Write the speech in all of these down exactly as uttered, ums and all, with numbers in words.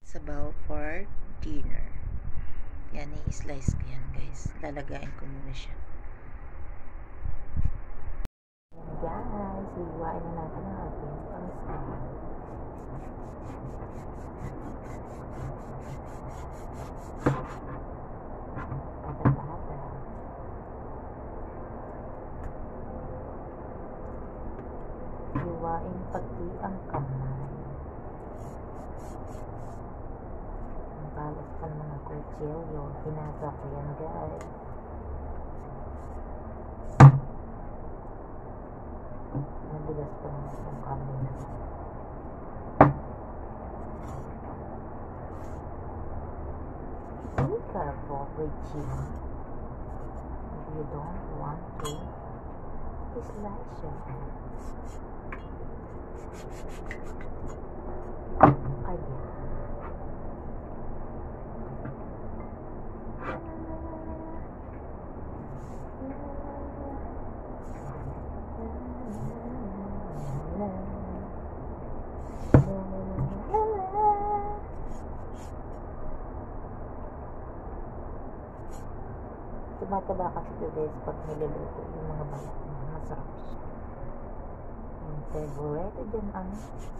sabaw for dinner. Yan, i-slice ko yan guys. Lalagayin ko muna siya. Yan guys, iwain na natin ang ating pang-snack. Pata-pata. Iwain pati ang kamay. Ang kalat pa ng mga kutsilyo. Hinasa ko yan guys. Madulas pa naman itong kamay na. Be careful with chili. If you don't want to, slice your hands. Ayan. Tumataba kasi ito guys pag niluluto yung mga balat niya. Masarap siya. Yung favorite dyan ang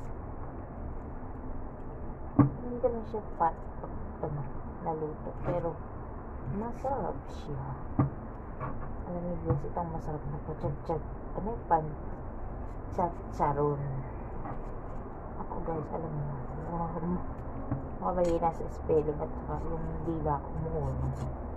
hindi naman siya fat pag ano, naluto. Pero masarap siya. Alam niyo guys, itong masarap na pachat-chat. Ano yung pan? Chat-charon. Ako guys, alam niyo. Makabali na sa spelling at saka yung dila ko umuulan.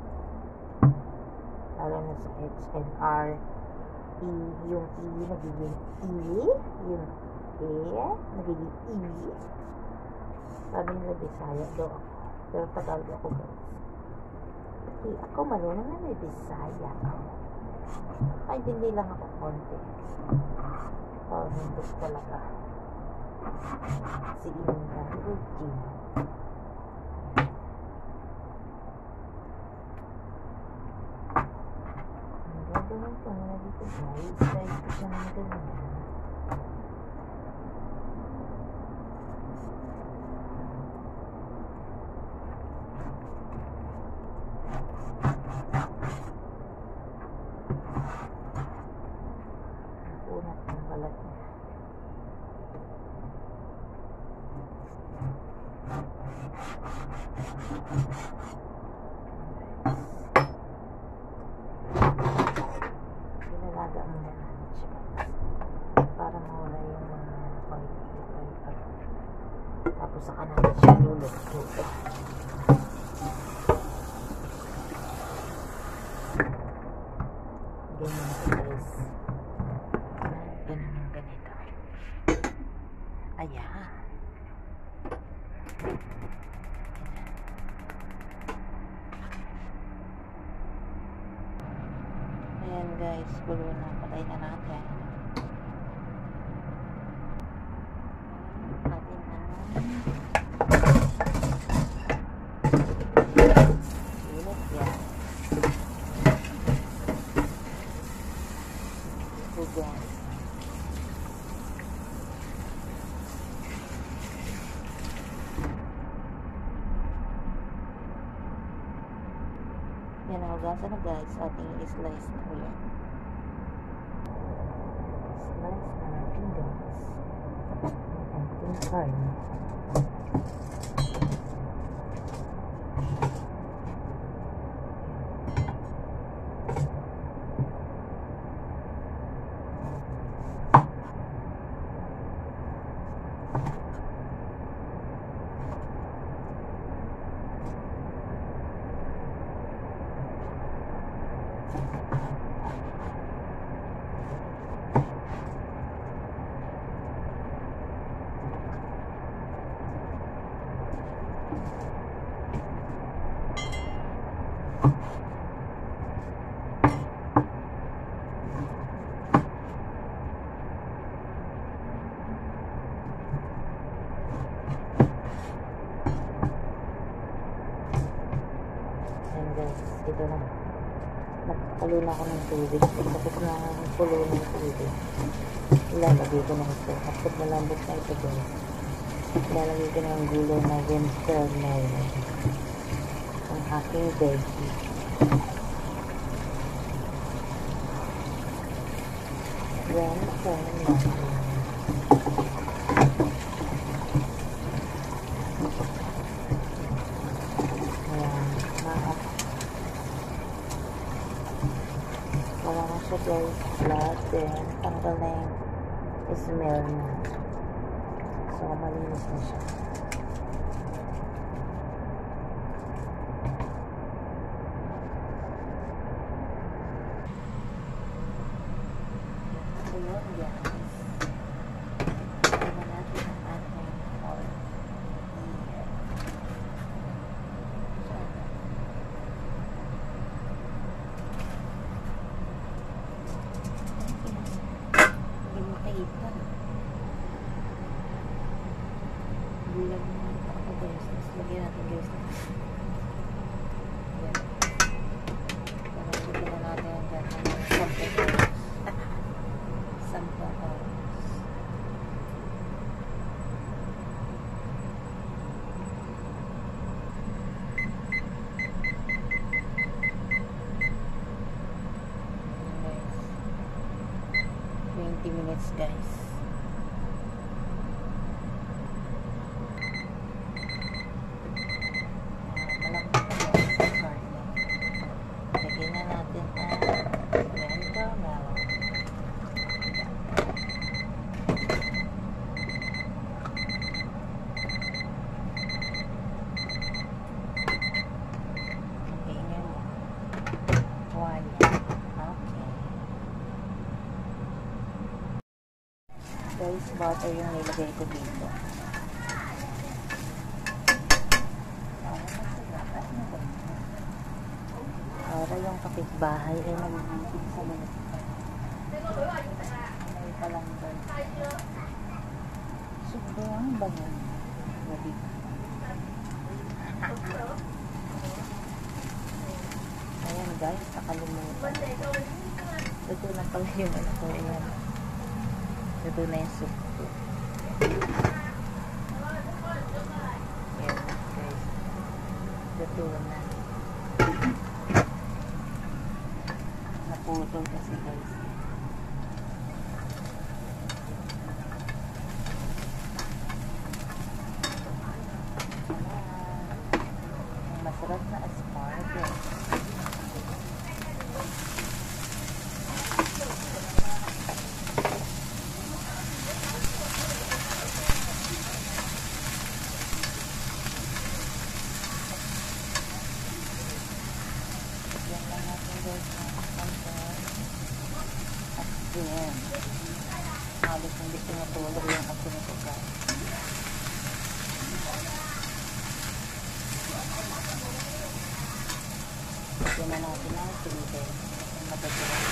Lalo na sa H and R, E, yung E nagiging E, yung E nagiging E. Sabi nila Bisaya daw ako, pero Tagalog ako guys. E, ako marunong na may Bisaya. Kahit hindi lang ako konti. Oh, hindi talaga. Si Inga, Regina. Gagawin ko muna dito guys. Slice ko siya ng ganyan. Nakunat ng balat niya. Ilalaga muna natin siya para mawala yung mga oil. Tapos saka natin siya luluto. Ganyan ito guys. Ganun ng ganito. Ayan. Ayan guys, gulo na. Patay na natin. Natin na. Ulit yan. Ito guys. Yan, hugasan na guys. Ating i-slice na ulit. Slice na natin guys. Ating karne. Ito na. Nagpalo na ako ng tubig. Tapos na pulo ng tubig. Ilalagay ko na ito. Kapag malambot na ito guys. Lalagay ko ng gulo na winter melon. Ang aking veggie. Winter melon. Wala na siya guys, flat, then tanggal na yung smell na. So, malinis na siya. So, yun guys. Tignan natin ang ating oil here. Bulag naman ako guys. Tapos lagyan natin guys. Yan. Pagkakita na natin ang dyan. Sampung oras. Sampung oras. twenty minutes guys. Guys, butter yung nilagay ko dito. Para yung kapitbahay ay nagigigit sa mga may palanggan. Sobrang bango. Gabi. Ayan guys, nakalimutan. Ito na pala yung ano ko. Ayan. Ito na yung soup ko. Ayan guys. Ito na. Naputol kasi guys. Ang masarap na asparagus. Ayan. Halos hindi pinatuloy yung asin ko guys. Lagyan na natin ang sili. Matatuloy.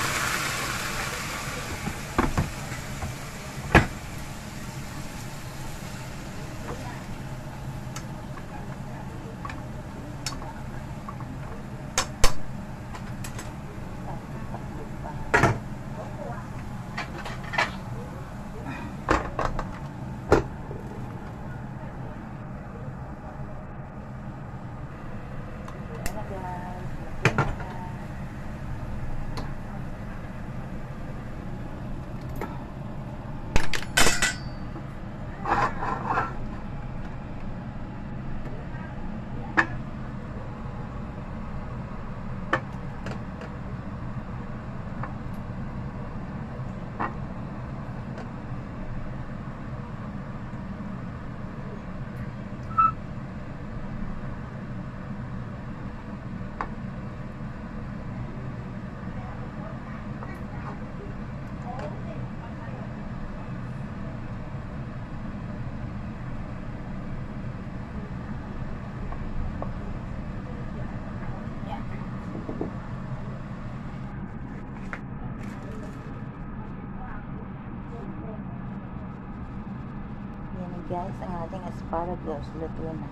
Guys, ang ating asparagus luto na.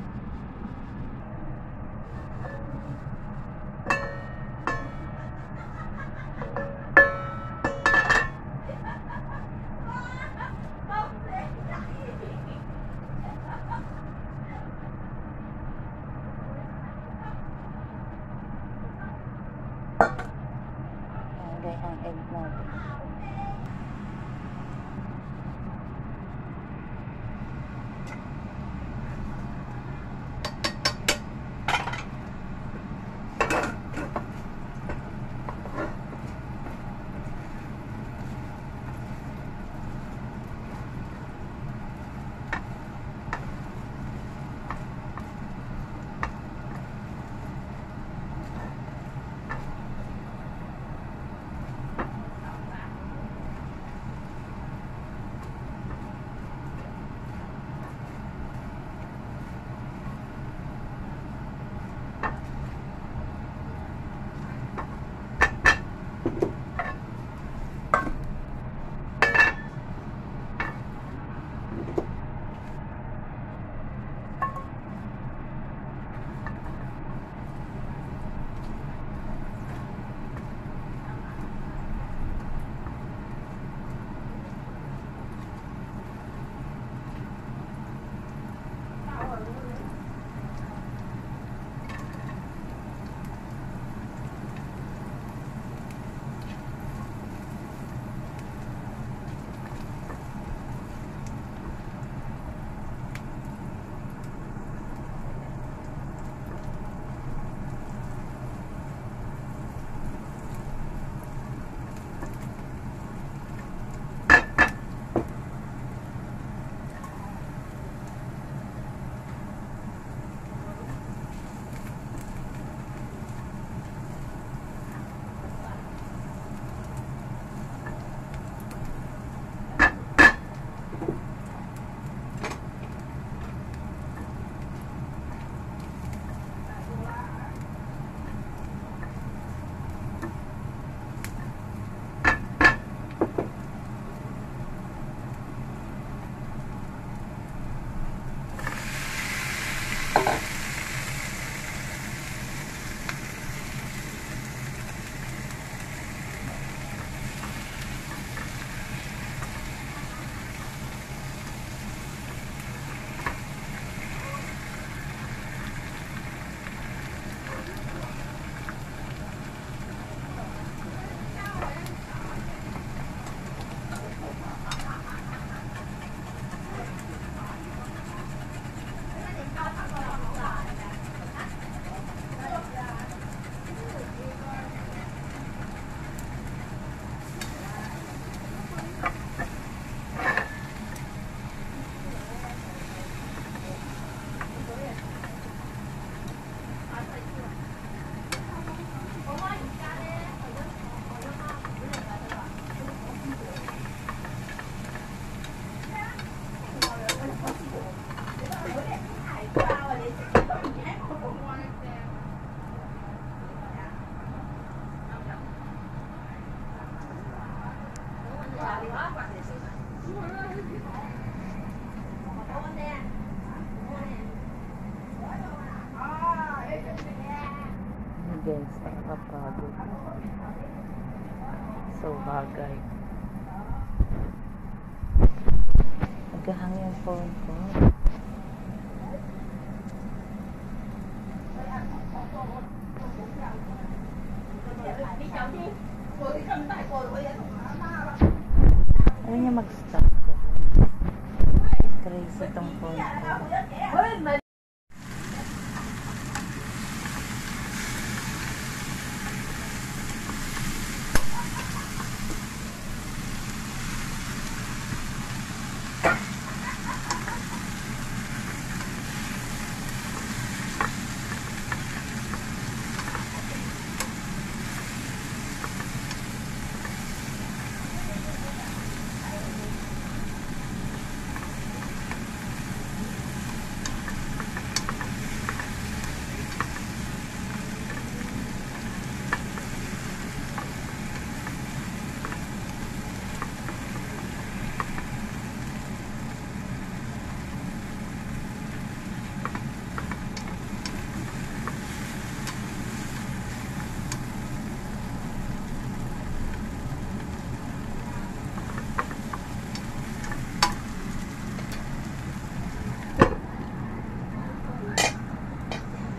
egg natin. Guys, nakakapagod. So, bagay. Naghahang yung phone ko. Ano niya mag-stop ko? Crazy itong phone ko.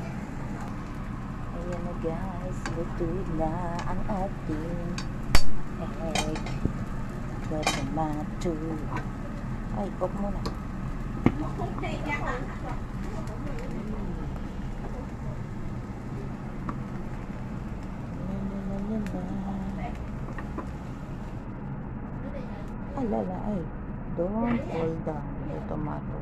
Guys, luto na ang ating egg, the tomato. Ay, pop muna. Alala, ay, don't fall down the tomato.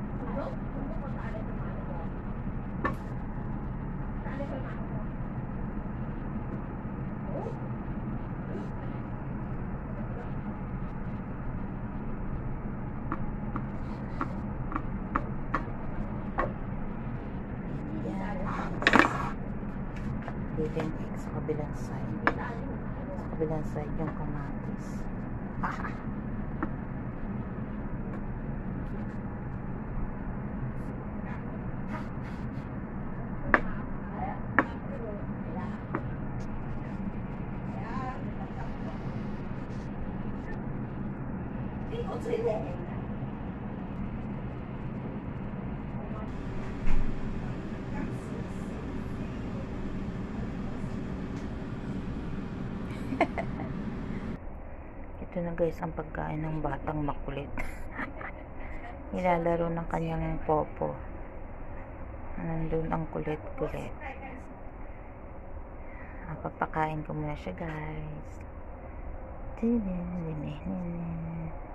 Leaving egg sa kabilang side. Sa kabilang side yung kamatis. Haha. Ito na guys ang pagkain ng batang makulit. Nilalaro ng kanyang popo. Nandun ang kulit-kulit. Papakain ko muna siya guys.